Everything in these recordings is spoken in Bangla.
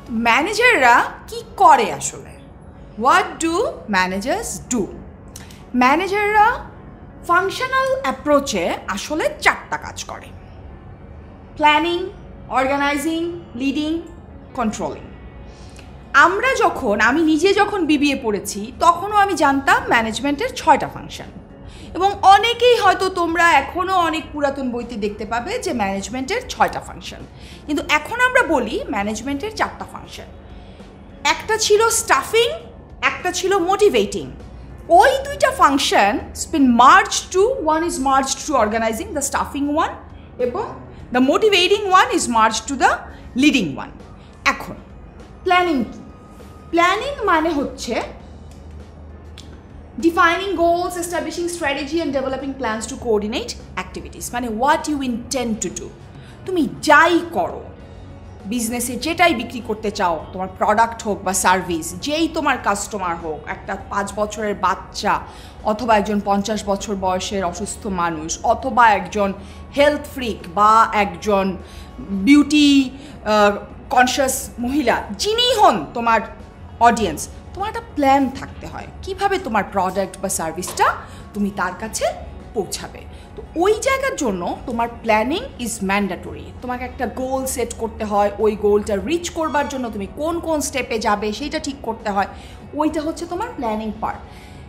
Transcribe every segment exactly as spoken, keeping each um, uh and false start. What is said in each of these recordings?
ম্যানেজাররা কি করে আসলে? What do managers do? ম্যানেজাররা ফাংশনাল অ্যাপ্রোচে আসলে চারটা কাজ করে: প্ল্যানিং, অর্গানাইজিং, লিডিং, কন্ট্রোলিং। আমরা যখন আমি নিজে যখন বিবিএ পড়েছি তখনও আমি জানতাম ম্যানেজমেন্টের ছয়টা ফাংশন, এবং অনেকেই হয়তো তোমরা এখনও অনেক পুরাতন বইতে দেখতে পাবে যে ম্যানেজমেন্টের ছয়টা ফাংশন, কিন্তু এখন আমরা বলি ম্যানেজমেন্টের চারটা ফাংশন। একটা ছিল স্টাফিং, একটা ছিল মোটিভেটিং। ওই দুইটা function spin merge to one is merge to organising, the staffing one, এবং the motivating one is merge to the leading one. এখন প্ল্যানিং কি? প্ল্যানিং মানে হচ্ছে defining goals, establishing strategy and developing plans to coordinate activities, মানে what you intend to do। তুমি যাই করো, বিজনেসে যেটাই বিক্রি করতে চাও, তোমার প্রোডাক্ট হোক বা সার্ভিস, যেই তোমার কাস্টমার হোক, একটা পাঁচ বছরের বাচ্চা অথবা একজন পঞ্চাশ বছর বয়সের অসুস্থ মানুষ অথবা একজন হেলথ ফ্রিক বা একজন বিউটি কনসিয়াস মহিলা, যিনি হন তোমার অডিয়েন্স, তোমার একটা প্ল্যান থাকতে হয় কিভাবে তোমার প্রোডাক্ট বা সার্ভিসটা তুমি তার কাছে পৌঁছাবে। তো ওই জায়গার জন্য তোমার প্ল্যানিং ইজ ম্যান্ডেটরি। তোমাকে একটা গোল সেট করতে হয়, ওই গোলটা রিচ করবার জন্য তুমি কোন কোন স্টেপে যাবে সেইটা ঠিক করতে হয়, ওইটা হচ্ছে তোমার প্ল্যানিং পার্ট।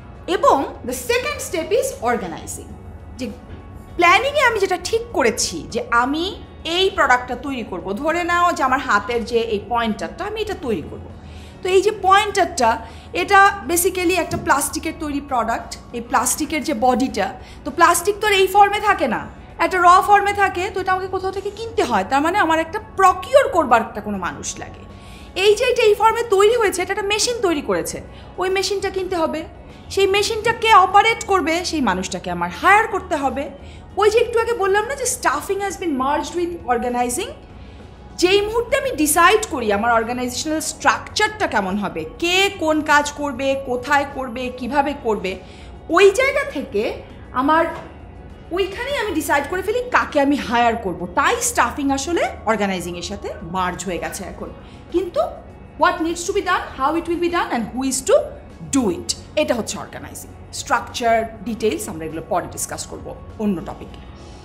এবং the second step is organising. যে প্ল্যানিংয়ে আমি যেটা ঠিক করেছি যে আমি এই প্রোডাক্টটা তৈরি করব, ধরে নাও যে আমার হাতের যে এই পয়েন্টারটা, আমি এটা তৈরি করব। তো এই যে পয়েন্টারটা, এটা বেসিক্যালি একটা প্লাস্টিকের তৈরি প্রোডাক্ট। এই প্লাস্টিকের যে বডিটা, তো প্লাস্টিক তো আর এই ফর্মে থাকে না, একটা র ফর্মে থাকে। তো এটা আমাকে কোথাও থেকে কিনতে হয়, তার মানে আমার একটা প্রকিওর করবার একটা কোনো মানুষ লাগে। এই যে এটা এই ফর্মে তৈরি হয়েছে, এটা একটা মেশিন তৈরি করেছে, ওই মেশিনটা কিনতে হবে। সেই মেশিনটাকে অপারেট করবে সেই মানুষটাকে আমার হায়ার করতে হবে। ওই যে একটু আগে বললাম না যে staffing has been merged with organising. যেই মুহূর্তে আমি ডিসাইড করি আমার অর্গানাইজেশনাল স্ট্রাকচারটা কেমন হবে, কে কোন কাজ করবে, কোথায় করবে, কিভাবে করবে, ওই জায়গা থেকে আমার ওইখানেই আমি ডিসাইড করে ফেলি কাকে আমি হায়ার করব। তাই স্টাফিং আসলে অর্গানাইজিংয়ের সাথে মার্জ হয়ে গেছে এখন। কিন্তু what needs to be done, how it will be done and who is to do it, এটা হচ্ছে অর্গানাইজিং। স্ট্রাকচার ডিটেলস আমরা এগুলো পরে ডিসকাস করবো অন্য টপিকে।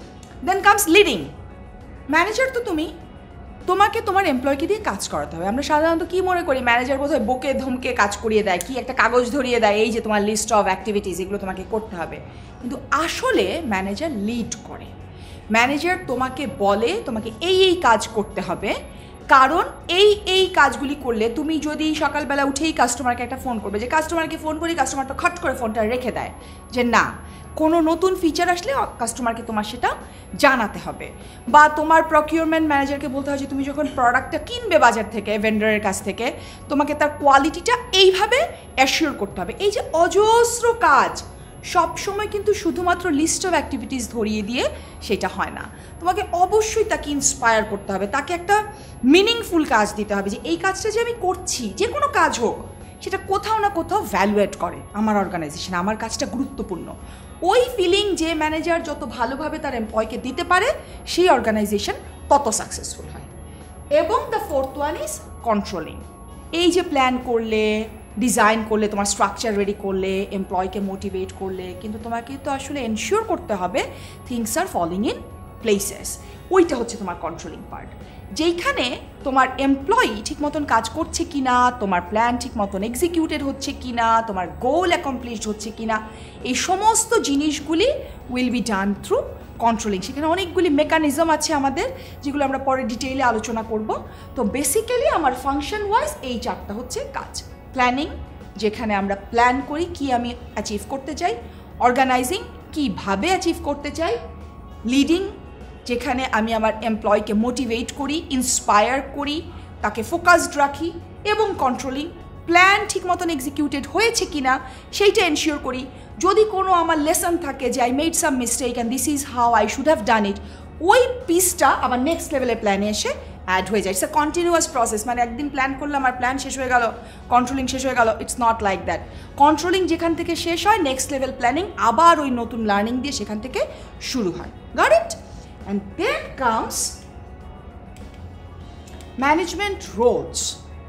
দেন কামস লিডিং। ম্যানেজার তো তুমি, তোমাকে তোমার এমপ্লয়কে দিয়ে কাজ করাতে হবে। আমরা সাধারণত কী মনে করি, ম্যানেজার বোধহয় বকে ধমকে কাজ করিয়ে দেয়, কি একটা কাগজ ধরিয়ে দেয়, এই যে তোমার লিস্ট অফ অ্যাক্টিভিটিস, এগুলো তোমাকে করতে হবে। কিন্তু আসলে ম্যানেজার লিড করে। ম্যানেজার তোমাকে বলে তোমাকে এই এই কাজ করতে হবে, কারণ এই এই কাজগুলি করলে তুমি যদি সকালবেলা উঠেই কাস্টমারকে একটা ফোন করবে, যে কাস্টমারকে ফোন করি, কাস্টমারটা খট করে ফোনটা রেখে দেয়, যে না কোনো নতুন ফিচার আসলে কাস্টমারকে তোমার সেটা জানাতে হবে। বা তোমার প্রকিউরমেন্ট ম্যানেজারকে বলতে হয় যে তুমি যখন প্রোডাক্টটা কিনবে বাজার থেকে, ভেন্ডারের কাছ থেকে, তোমাকে তার কোয়ালিটিটা এইভাবে অ্যাসিওর করতে হবে। এই যে অজস্র কাজ, সব সময় কিন্তু শুধুমাত্র লিস্ট অফ অ্যাক্টিভিটিস ধরিয়ে দিয়ে সেটা হয় না। তোমাকে অবশ্যই তাকে ইন্সপায়ার করতে হবে, তাকে একটা মিনিংফুল কাজ দিতে হবে, যে এই কাজটা যে আমি করছি, যে কোনো কাজ হোক, সেটা কোথাও না কোথাও ভ্যালুয়েট করে আমার অর্গানাইজেশন, আমার কাজটা গুরুত্বপূর্ণ। ওই ফিলিং যে ম্যানেজার যত ভালোভাবে তার এমপ্লয়কে দিতে পারে, সেই অর্গানাইজেশন তত সাকসেসফুল হয়। এবং the fourth one is controlling. এই যে প্ল্যান করলে, ডিজাইন করলে, তোমার স্ট্রাকচার রেডি করলে, এমপ্লয়কে মোটিভেট করলে, কিন্তু তোমাকে তো আসলে এনশিওর করতে হবে things are falling in places. ওইটা হচ্ছে তোমার কন্ট্রোলিং পার্ট, যেইখানে তোমার এমপ্লয়ি ঠিক মতন কাজ করছে কি না, তোমার প্ল্যান ঠিক মতন এক্সিকিউটেড হচ্ছে কি না, তোমার গোল অ্যাকমপ্লিশড হচ্ছে কি না, এই সমস্ত জিনিসগুলি will be done through controlling. সেখানে অনেকগুলি মেকানিজম আছে আমাদের, যেগুলো আমরা পরে ডিটেইলে আলোচনা করব। তো বেসিক্যালি আমার ফাংশন ওয়াইজ এই চারটা হচ্ছে কাজ। প্ল্যানিং, যেখানে আমরা প্ল্যান করি কি আমি অ্যাচিভ করতে চাই। অর্গানাইজিং, কীভাবে অ্যাচিভ করতে চাই। লিডিং, যেখানে আমি আমার এমপ্লয়কে মোটিভেট করি, ইন্সপায়ার করি, তাকে ফোকাসড রাখি। এবং কন্ট্রোলিং, প্ল্যান ঠিক মতন এক্সিকিউটেড হয়েছে কি না সেইটা এনশিওর করি। যদি কোনো আমার লেসন থাকে যে I made some mistake and this is how I should have done it, ওই পিসটা আবার নেক্সট লেভেলের প্ল্যানে এসে অ্যাড হয়ে যায়। It's a continuous process. মানে একদিন প্ল্যান করলাম আর প্ল্যান শেষ হয়ে গেল, কন্ট্রোলিং শেষ হয়ে গেল, it's not like that. Controlling যেখান থেকে শেষ হয়, নেক্সট লেভেল প্ল্যানিং আবার ওই নতুন লার্নিং দিয়ে সেখান থেকে শুরু হয়। Got it? And then comes management roles.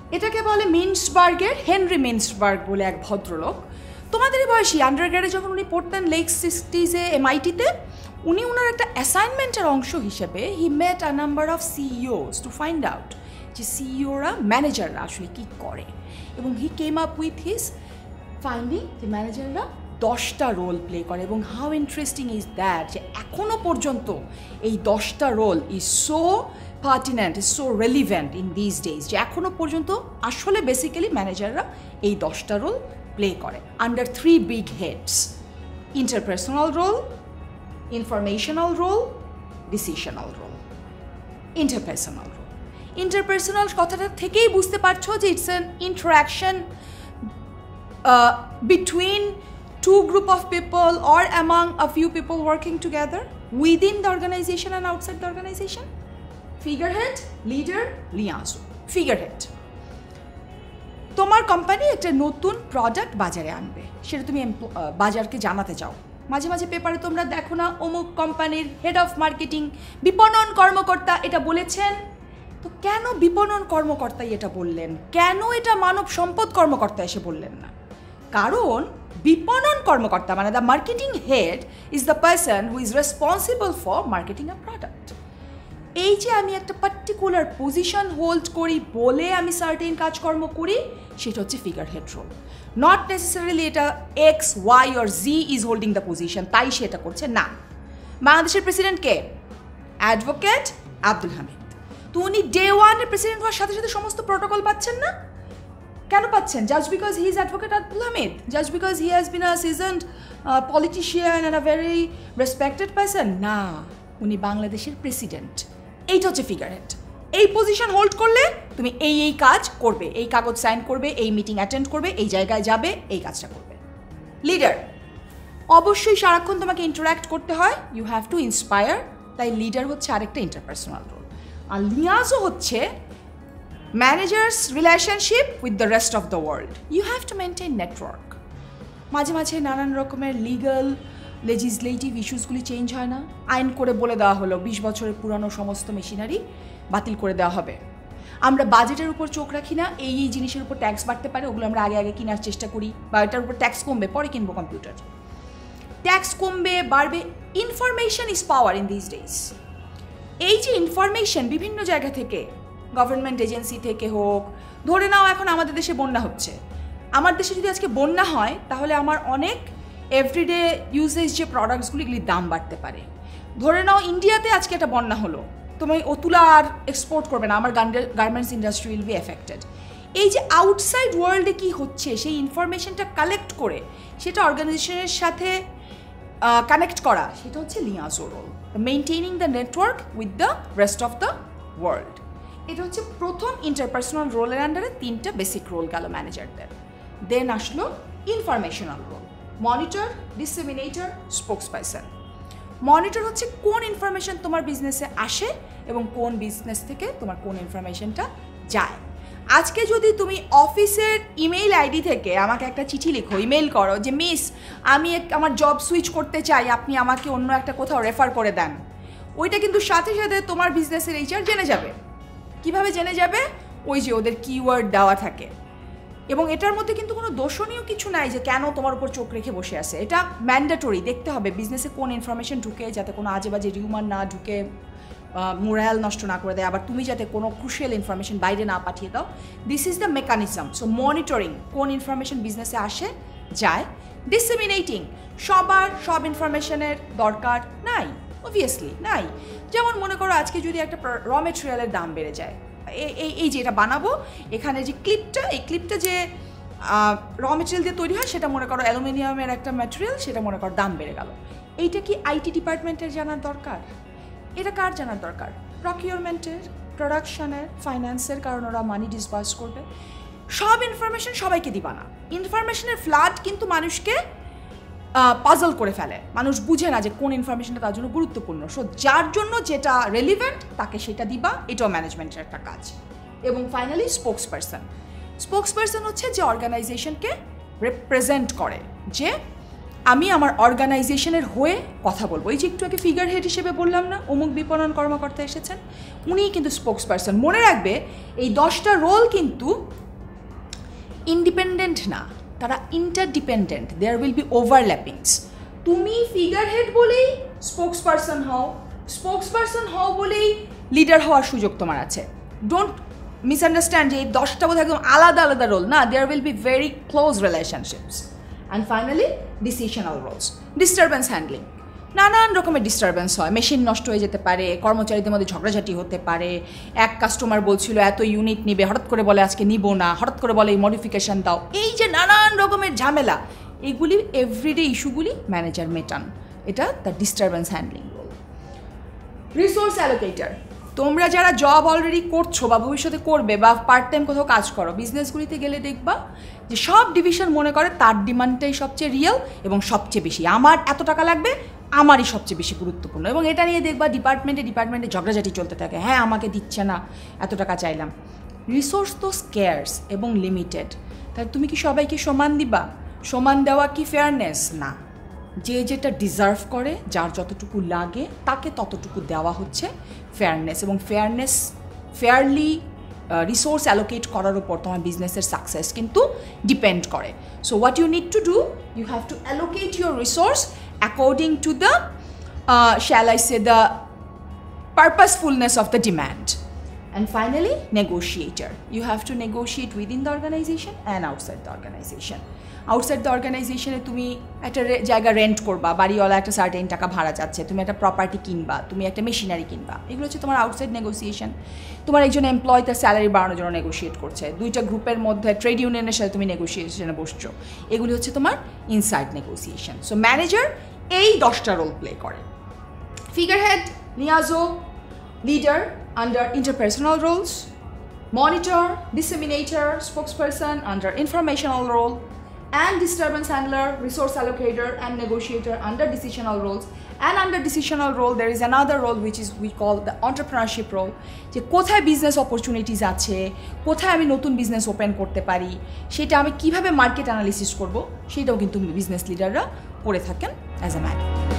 এটাকে বলে মিন্সবার্গের হেনরি মিন্সবার্গ বলে এক ভদ্রলোক। তোমাদেরই বয়সী, আন্ডারগ্রেডে যখন উনি পড়তেন লেক সিক্সটিজে এমআইটিতে, উনি ওনার একটা অ্যাসাইনমেন্টের অংশ হিসেবে he met a number of CEOs to find out যে সিইওরা ম্যানেজাররা আসলে কী করে, এবং he came up with his finding যে ম্যানেজাররা দশটা রোল প্লে করে। এবং হাউ ইন্টারেস্টিং ইজ দ্যাট যে এখনও পর্যন্ত এই দশটা role is so pertinent, is so relevant in this days, যে এখনও পর্যন্ত আসলে বেসিক্যালি ম্যানেজাররা এই দশটা রোল প্লে করে under three big heads: interpersonal role, informational role, decisional role. Interpersonal role, interpersonal কথাটা থেকেই বুঝতে পারছো যে it's an interaction between two group of people or among a few people working together within the organization and outside the organization. Figurehead, leader, liaison. Figurehead, তোমার কোম্পানি একটা নতুন প্রোডাক্ট বাজারে আনবে, সেটা তুমি বাজারকে জানাতে চাও। মাঝে মাঝে পেপারে তোমরা দেখো না, অমুক কোম্পানির হেড অফ মার্কেটিং, বিপণন কর্মকর্তা এটা বলেছেন। তো কেন বিপণন কর্মকর্তাই এটা বললেন? কেন এটা মানব সম্পদ কর্মকর্তা এসে বললেন না? কারণ বিপণন কর্মকর্তা মানে the marketing head is the person who is responsible for marketing a product. এই যে আমি একটা পার্টিকুলার পজিশন হোল্ড করি বলে আমি সার্টেন কাজকর্ম করি, সেটা হচ্ছে figure head role. Not necessarily এটা X Y or Z is holding the position, তাই সে এটা করছে না। বাংলাদেশের প্রেসিডেন্ট কে? অ্যাডভোকেট আব্দুল হামিদ। তো উনি ডে ওয়ানের প্রেসিডেন্ট হওয়ার সাথে সাথে সমস্ত প্রোটোকল পাচ্ছেন না? কেন পাচ্ছেন? Just because he is advocate Abdul Hamid, just because he has been a seasoned politician and a very respected person? না, উনি বাংলাদেশের প্রেসিডেন্ট। এইটা হচ্ছে ফিগার হেড। এই পজিশন হোল্ড করলে তুমি এই এই কাজ করবে, এই কাগজ সাইন করবে, এই মিটিং অ্যাটেন্ড করবে, এই জায়গায় যাবে, এই কাজটা করবে। লিডার, অবশ্যই সারাক্ষণ তোমাকে ইন্টারাক্ট করতে হয়, ইউ হ্যাভ টু ইন্সপায়ার, তাই লিডার হচ্ছে আরেকটা ইন্টারপার্সোনাল রোল। আর লিয়াজও হচ্ছে managers relationship with the rest of the world. You have to maintain network. মাঝে মাঝে নানান রকমের লিগাল লেজিসলেটিভ ইস্যুসগুলি চেঞ্জ হয় না? আইন করে বলে দেওয়া হলো বিশ বছরের পুরানো সমস্ত মেশিনারি বাতিল করে দেওয়া হবে। আমরা বাজেটের উপর চোখ রাখি না, এই এই জিনিসের উপর ট্যাক্স বাড়তে পারে, ওগুলো আমরা আগে আগে কেনার চেষ্টা করি, বা এটার উপর ট্যাক্স কমবে পরে কিনবো কম্পিউটার। ট্যাক্স কমবে বাড়বে, information is power in this days. এই যে ইনফরমেশন বিভিন্ন জায়গা থেকে, গভর্নমেন্ট এজেন্সি থেকে হোক, ধরে নাও এখন আমাদের দেশে বন্যা হচ্ছে, আমার দেশে যদি আজকে বন্যা হয় তাহলে আমার অনেক এভরিডে ইউজেজ যে প্রোডাক্টসগুলিগুলির দাম বাড়তে পারে। ধরে নাও ইন্ডিয়াতে আজকে একটা বন্যা হলো, তুমি ও তুলা আর এক্সপোর্ট করবে না, আমার garments industry will be affected. এই যে আউটসাইড ওয়ার্ল্ডে কী হচ্ছে সেই ইনফরমেশনটা কালেক্ট করে সেটা অর্গানাইজেশনের সাথে কানেক্ট করা, সেটা হচ্ছে liaison role, maintaining the network with the rest of the world. এটা হচ্ছে প্রথম ইন্টারপার্সোনাল রোলের আন্ডারে তিনটা বেসিক রোল গেল ম্যানেজারদের। দেন আসলো informational role, monitor, disseminator, spokesperson. Monitor হচ্ছে কোন ইনফরমেশন তোমার বিজনেসে আসে এবং কোন বিজনেস থেকে তোমার কোন ইনফরমেশনটা যায়। আজকে যদি তুমি অফিসের ইমেইল আইডি থেকে আমাকে একটা চিঠি লিখো, ইমেইল করো যে মিস আমি আমার জব সুইচ করতে চাই, আপনি আমাকে অন্য একটা কোথাও রেফার করে দেন, ওইটা কিন্তু সাথে সাথে তোমার বিজনেসের এইচআর জেনে যাবে। কিভাবে জেনে যাবে? ওই যে ওদের কিওয়ার্ড দেওয়া থাকে, এবং এটার মধ্যে কিন্তু কোনো দোষণীয় কিছু নাই যে কেন তোমার উপর চোখ রেখে বসে আছে। এটা ম্যান্ডেটরি, দেখতে হবে বিজনেসে কোন ইনফরমেশন ঢুকে, যাতে কোনো আজে বাজে রিউমার না ঢুকে মোরাল নষ্ট না করে দেয়, আবার তুমি যাতে কোনো ক্রুশিয়াল ইনফরমেশন বাইরে না পাঠিয়ে দাও। This is the mechanism. So monitoring, কোন ইনফরমেশন বিজনেসে আসে যায়। ডিসেমিনেটিং, সবার সব ইনফরমেশনের দরকার নাই, অবভিয়াসলি নাই। যেমন মনে করো আজকে যদি একটা র মেটেরিয়ালের দাম বেড়ে যায়, এই এই যে এটা বানাবো, এখানে যে ক্লিপটা, এই ক্লিপটা যে র মেটেরিয়াল দিয়ে তৈরি হয় সেটা মনে করো অ্যালুমিনিয়ামের একটা ম্যাটেরিয়াল, সেটা মনে করো দাম বেড়ে গেল। এইটা কি আইটি ডিপার্টমেন্টের জানার দরকার? এটা কার জানার দরকার? প্রকিউরমেন্টের, প্রোডাকশনের, ফাইন্যান্সের, কারণ ওরা মানি ডিসবার্স করবে। সব ইনফরমেশন সবাইকে দিবা না। ইনফরমেশনের ফ্লাড কিন্তু মানুষকে পাজল করে ফেলে, মানুষ বুঝে না যে কোন ইনফরমেশনটা তার জন্য গুরুত্বপূর্ণ। সো যার জন্য যেটা রেলিভেন্ট তাকে সেটা দিবা, এটাও ম্যানেজমেন্টের একটা কাজ। এবং finally spokesperson. Spokesperson হচ্ছে যে অর্গানাইজেশনকে রিপ্রেজেন্ট করে, যে আমি আমার অর্গানাইজেশনের হয়ে কথা বলবো। এই যে একটু আগে ফিগার হেড হিসেবে বললাম না, অমুক বিপণন কর্মকর্তা এসেছেন, উনিই কিন্তু স্পোক্স পারসন। মনে রাখবে এই দশটা রোল কিন্তু ইন্ডিপেন্ডেন্ট না, তারা interdependent, there will be overlappings. তুমি ফিগার হেড বলেই স্পোক্স পারসন হও, স্পোক্স পারসন হও বলেই লিডার হওয়ার সুযোগ তোমার আছে। ডোন্ট মিসআন্ডারস্ট্যান্ড যে এই দশটা বোধ একদম আলাদা আলাদা রোল না, there will be very close relationships. And finally decisional roles, disturbance handling. নানান রকমের ডিস্টারবেন্স হয়, মেশিন নষ্ট হয়ে যেতে পারে, কর্মচারীদের মধ্যে ঝগড়াঝাটি হতে পারে, এক কাস্টমার বলছিল এত ইউনিট নিবে, হঠাৎ করে বলে আজকে নিব না, হঠাৎ করে বলে এই মডিফিকেশান দাও। এই যে নানান রকমের ঝামেলা, এগুলি এভরিডে ইস্যুগুলি ম্যানেজার মেটান, এটা the disturbance handling role. Resource allocator, তোমরা যারা জব অলরেডি করছো বা ভবিষ্যতে করবে বা পার্ট টাইম কোথাও কাজ করো, বিজনেসগুলিতে গেলে দেখবা যে সব ডিভিশন মনে করে তার ডিমান্ডটাই সবচেয়ে রিয়েল এবং সবচেয়ে বেশি, আমার এত টাকা লাগবে, আমারই সবচেয়ে বেশি গুরুত্বপূর্ণ। এবং এটা নিয়ে দেখবা ডিপার্টমেন্টে ডিপার্টমেন্টে ঝগড়াঝাটি চলতে থাকে, হ্যাঁ আমাকে দিচ্ছে না, এত টাকা চাইলাম। রিসোর্স তো স্কেয়ার্স এবং লিমিটেড, তাহলে তুমি কি সবাইকে সমান দিবা? সমান দেওয়া কি ফেয়ারনেস? না, যে যেটা ডিজার্ভ করে, যার যতটুকু লাগে তাকে ততটুকু দেওয়া হচ্ছে ফেয়ারনেস। এবং ফেয়ারনেস ফেয়ারলি রিসোর্স অ্যালোকেট করার উপর তোমার বিজনেসের সাকসেস কিন্তু ডিপেন্ড করে। So what you need to do, you have to allocate your resource according to the uh, shall I say the purposefulness of the demand. And finally, negotiator, you have to negotiate within the organization and outside the organization. Outside the অর্গানাইজেশনে তুমি একটা জায়গা রেন্ট করবা, বাড়িওয়ালা একটা সার্টেন টাকা ভাড়া যাচ্ছে, তুমি একটা প্রপার্টি কিনবা, তুমি একটা মেশিনারি কিনবা, এগুলো হচ্ছে তোমার আউটসাইড নেগোসিয়েশন। তোমার একজন এমপ্লয় তার স্যালারি বাড়ানোর জন্য নেগোশিয়েট করছে, দুইটা গ্রুপের মধ্যে ট্রেড ইউনিয়নের সাথে তুমি নেগোসিয়েশনে বসছো, এগুলি হচ্ছে তোমার ইনসাইড নেগোসিয়েশন। সো ম্যানেজার এই দশটা রোল প্লে করে। Figure head, liaison, leader under interpersonal roles, monitor, disseminator, spokesperson under informational role, and disturbance handler, resource allocator and negotiator under decisional roles. And under decisional role there is another role which is we call the entrepreneurship role, যে কোথায় বিজনেস অপরচুনিটিস আছে, কোথায় আমি নতুন বিজনেস ওপেন করতে পারি, সেটা আমি কিভাবে মার্কেট অ্যানালিসিস করব, সেটাও কিন্তু বিজনেস লিডাররা করে থাকেন অ্যাজ এ ম্যান।